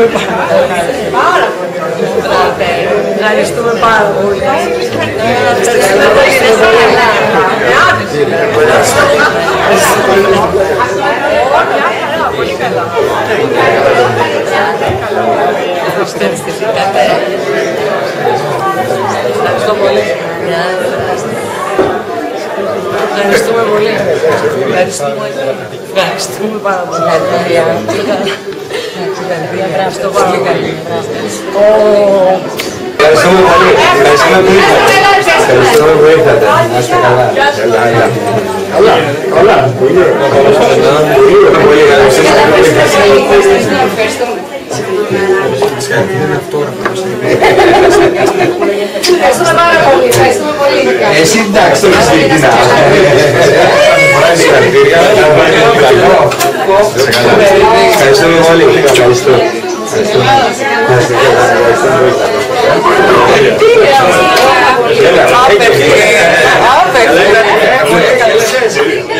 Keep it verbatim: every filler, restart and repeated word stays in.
Ευχαριστούμε πάρα πολύ. Ευχαριστούμε πάρα πολύ. Πολύ καλά. Ευχαριστώ πολύ. Ευχαριστούμε πολύ. Ευχαριστούμε. Ευχαριστούμε πάρα πολύ. Ευχαριστώ πάρα πολύ. Ευχαριστούμε πολύ. Ευχαριστούμε που ήρθατε. Ευχαριστούμε που ήρθατε. Να είστε καλά. Καλά. Καλά. Πολύ ωραία. Πολύ καλά. Ευχαριστούμε. Ευχαριστούμε πάρα πολύ. Ευχαριστούμε πολύ. Εσύ εντάξει το ξεκινά. Ευχαριστούμε πολύ. Ευχαριστώ. Άπεχε. Άπεχε.